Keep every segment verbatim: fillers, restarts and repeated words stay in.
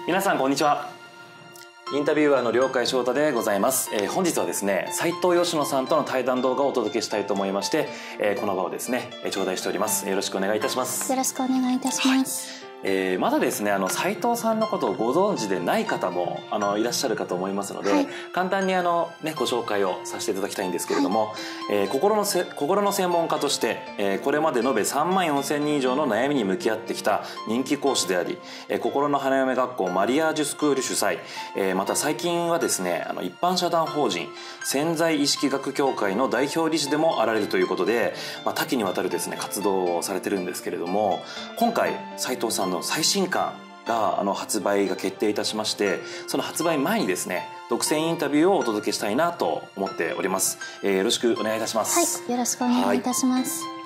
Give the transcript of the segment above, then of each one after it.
皆さんこんにちは。インタビュアーの両海翔太でございます。えー、本日はですね、斉藤佳乃さんとの対談動画をお届けしたいと思いまして、えー、この場をですね、頂戴しております。よろしくお願いいたします。 よろしくお願いいたします。 はい、えー、まだですね、あの斉藤さんのことをご存知でない方もあのいらっしゃるかと思いますので、はい、簡単にあの、ね、ご紹介をさせていただきたいんですけれども、はい、えー、心のせ心の専門家として、えー、これまで延べさんまんよんせんにん以上の悩みに向き合ってきた人気講師であり、えー、心の花嫁学校マリアージュスクール主催、えー、また最近はですね、あの一般社団法人潜在意識学協会の代表理事でもあられるということで、まあ、多岐にわたるですね活動をされてるんですけれども、今回斉藤さんの最新刊があの発売が決定いたしまして、その発売前にですね独占インタビューをお届けしたいなと思っております。えー、よろしくお願いいたします。 はい、よろしくお願いいたします。はい、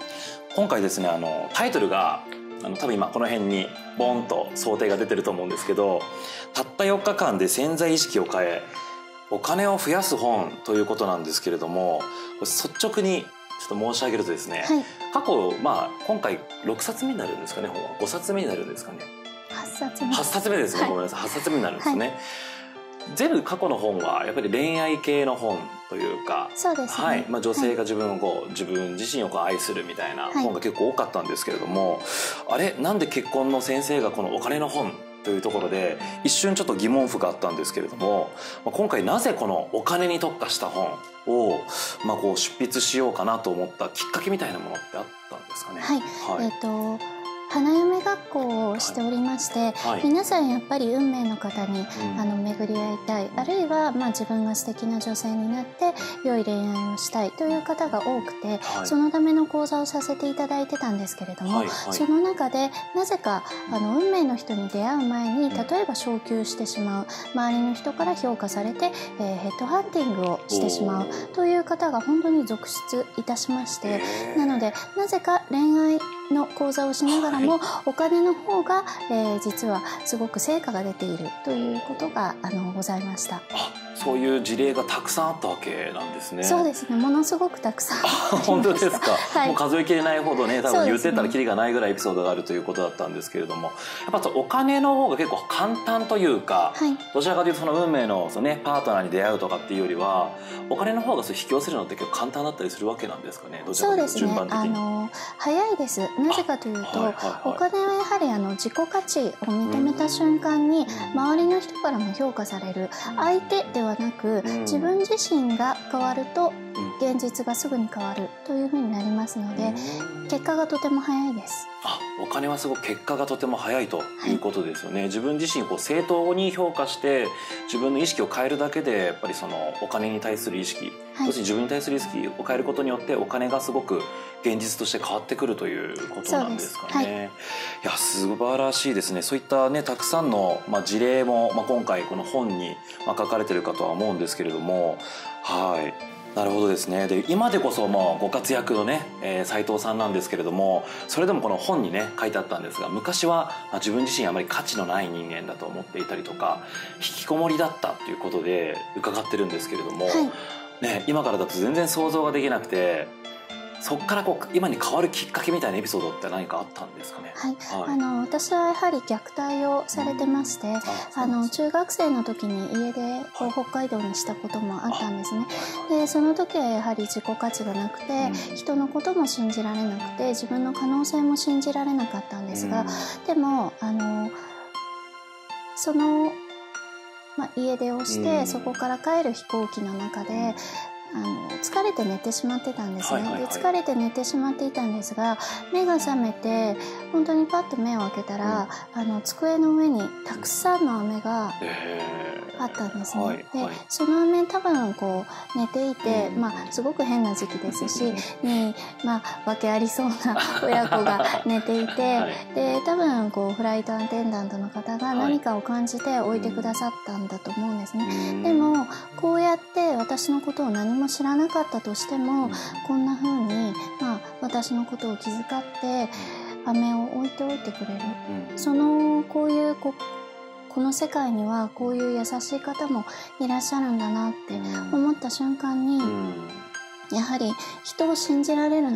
今回ですね、あのタイトルがあの多分今この辺にボンと想定が出てると思うんですけど、たったよっかかんで潜在意識を変えお金を増やす本ということなんですけれども、率直にちょっと申し上げるとですね、はい、過去、まあ、今回ろくさつめになるんですかね、本はごさつめになるんですかね。 はっさつめはっさつめですね、はい、ごめんなさい、はっさつめになるんですね。はい、全部過去の本はやっぱり恋愛系の本というか、 そうですね、 はい、まあ、女性が自分をこう、はい、自分自身をこう愛するみたいな本が結構多かったんですけれども、はい、あれなんで結婚の先生がこのお金の本というところで一瞬ちょっと疑問符があったんですけれども、今回なぜこのお金に特化した本を、まあ、こう執筆しようかなと思ったきっかけみたいなものってあったんですかね。 はい、はい、えっと花嫁学校をしておりまして、はい、皆さんやっぱり運命の方に、うん、あの巡り合いたい、あるいはまあ自分が素敵な女性になって良い恋愛をしたいという方が多くて、はい、そのための講座をさせていただいてたんですけれども、はいはい、その中でなぜかあの運命の人に出会う前に、例えば昇給してしまう、周りの人から評価されて、えー、ヘッドハンティングをしてしまうという方が本当に続出いたしまして、なのでなぜか恋愛の講座をしながらも、はい、お金の方が、えー、実はすごく成果が出ているということがあのございました。 あ、そういう事例がたくさんあったわけなんですね。 そうですね、ものすごくたくさんありました。 本当ですか。はい、もう数えきれないほどね、多分言ってたらキリがないぐらいエピソードがあるということだったんですけれども、やっぱお金の方が結構簡単というか、はい、どちらかというとその運命のその、ね、パートナーに出会うとかっていうよりは、お金の方がそれ引き寄せるのって結構簡単だったりするわけなんですかね。どちらかというと順番的に。そうですね、あの早いです。なぜかというと、はいはいはい、お金はやはりあの自己価値を認めた瞬間に周りの人からも評価される、相手ではなく自分自身が変わると現実がすぐに変わるというふうになりますので、結果がとても早いです。 あ、お金はすごく結果がとても早いということですよね。はい、自分自身こう正当に評価して自分の意識を変えるだけで、やっぱりそのお金に対する意識、はい、要するに自分に対する意識を変えることによってお金がすごく現実として変わってくるということなんですかね。はい、いや、素晴らしいですね。そういったね、たくさんの、まあ、事例も、まあ、今回この本に、まあ、書かれてるかとは思うんですけれども、はい。なるほどですね。で、今でこそもうご活躍のね、えー、斉藤さんなんですけれども、それでもこの本にね書いてあったんですが、昔は、まあ、自分自身あまり価値のない人間だと思っていたりとか、引きこもりだったっていうことで伺ってるんですけれども、はい、ね、今からだと全然想像ができなくて、そこからこう今に変わるきっかけみたいなエピソードって何かあったんですかね。 はい、はい、あの私はやはり虐待をされてまして、うん、ああの中学生の時に家出を北海道にしたこともあったんですね。でその時はやはり自己価値がなくて、うん、人のことも信じられなくて、自分の可能性も信じられなかったんですが、うん、でもあのその、まあ、家出をして、うん、そこから帰る飛行機の中であの疲れて寝てしまってたんですね。で疲れて寝てしまっていたんですが、目が覚めて本当にパッと目を開けたら、うん、あの机の上にたくさんの飴があったんですね。はいはい、でその飴多分こう寝ていて、うん、まあすごく変な時期ですしに、まあ訳ありそうな親子が寝ていて、はい、で多分こうフライトアテンダントの方が何かを感じて置いてくださったんだと思うんですね。うん、でもこうやって私のことを何も知らなかったとしても、うん、こんな風に、まあ、私のことを気遣って飴を置いておいてくれる、うん、そのこういうここの世界にはこういう優しい方もいらっしゃるんだなって思った瞬間に、うん、やはり人を信じられるなっ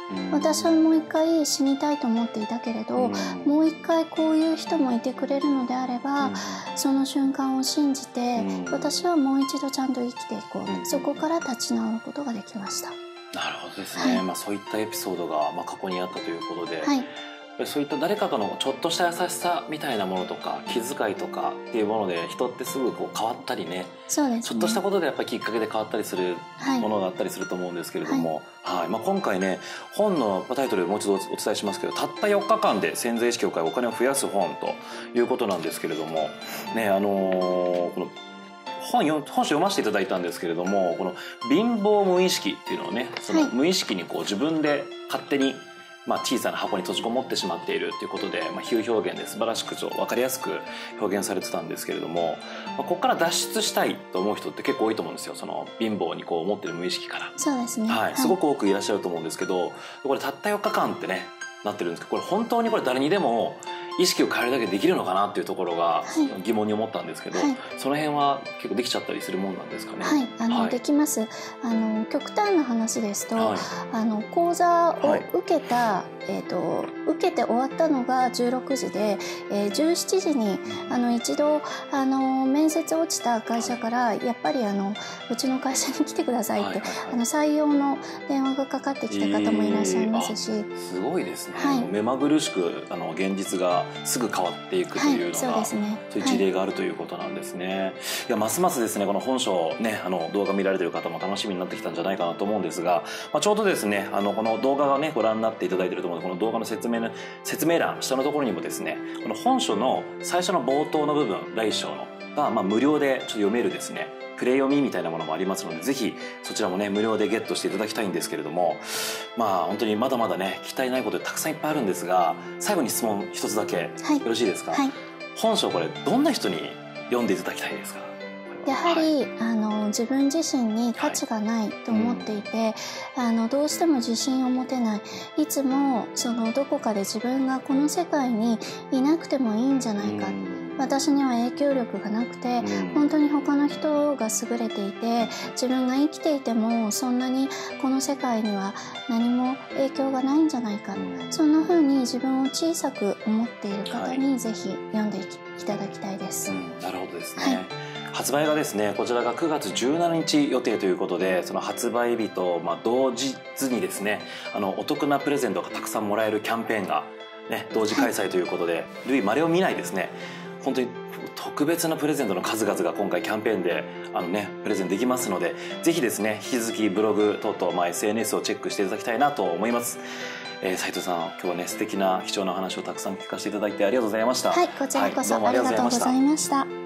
私はもう一回死にたいと思っていたけれど、もう一回こういう人もいてくれるのであれば、その瞬間を信じて、私はもう一度ちゃんと生きていこう、そこから立ち直ることができました。 なるほどですね、はい、まあ、そういったエピソードがまあ過去にあったということで、はい、そういった誰かとのちょっとした優しさみたいなものとか気遣いとかっていうもので人ってすぐこう変わったりね、そうですね、ちょっとしたことでやっぱりきっかけで変わったりするものがあったりすると思うんですけれども、はいはい、まあ、今回ね本のタイトルもう一度お伝えしますけど、たったよっかかんで潜在意識を変えお金を増やす本ということなんですけれどもね、あのー、この本読本読ませていただいたんですけれども、この貧乏無意識っていうのをね、その無意識にこう自分で勝手にまあ小さな箱に閉じこもってしまっているということで、まあ、比喩表現で素晴らしく分かりやすく表現されてたんですけれども、まあ、ここから脱出したいと思う人って結構多いと思うんですよ。その貧乏にこう思ってる無意識から。 そうですね、 はい、すごく多くいらっしゃると思うんですけど、これたったよっかかんってねなってるんですけど、これ本当にこれ誰にでも意識を変えるだけでできるのかなっていうところが疑問に思ったんですけど、はい、その辺は結構できちゃったりするもんなんですかね。 はい、あの、はい、できます。あの極端な話ですと、はい、あの講座を受けた、はい、えーと、受けて終わったのがじゅうろくじで、えー、じゅうしちじにあの一度あの面接落ちた会社からやっぱりあのうちの会社に来てくださいって、あの採用の電話がかかってきた方もいらっしゃいますし、えー、 すごいですね、はい、目まぐるしくあの現実がすぐ変わっていくというのが、はい、そうですね、そういう事例があるということなんですね。はい、いやますますですねこの本書ね、あの動画見られてる方も楽しみになってきたんじゃないかなと思うんですが、まあ、ちょうどですねあのこの動画がねご覧になっていただいていると思うので、この動画の説明の説明欄下のところにもですね、この本書の最初の冒頭の部分第一章のが、まあ、無料でちょっと読めるですねプレイ読みみたいなものもありますので、ぜひそちらもね無料でゲットしていただきたいんですけれども、まあ本当にまだまだね聞き足りないことたくさんいっぱいあるんですが、最後に質問一つだけ、はい、よろしいですか。はい、本書これどんな人に読んでいただきたいですか。 やはり、はい、あの自分自身に価値がないと思っていて、はい、うん、あのどうしても自信を持てない、いつもそのどこかで自分がこの世界にいなくてもいいんじゃないか、うん、私には影響力がなくて、うん、本当に他の人が優れていて自分が生きていてもそんなにこの世界には何も影響がないんじゃないか、うん、そんな風に自分を小さく思っている方にぜひ読んでいただきたいです。うん、 なるほどですね。はい、発売がですねこちらがくがつじゅうしちにち予定ということで、その発売日とまあ同日にですねあのお得なプレゼントがたくさんもらえるキャンペーンが、ね、同時開催ということで、はい、類まれを見ないですね本当に特別なプレゼントの数々が今回キャンペーンであの、ね、プレゼントできますので、ぜひですね引き続きブログ等々、まあ、エスエヌエス をチェックしていただきたいなと思います。えー、斉藤さん今日はね素敵な貴重な話をたくさん聞かせていただいてありがとうございました。 はい、こちらこそ、はい、ありがとうございました。